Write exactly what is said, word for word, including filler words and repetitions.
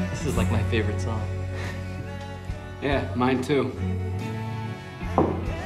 This is like my favorite song. Yeah, mine too.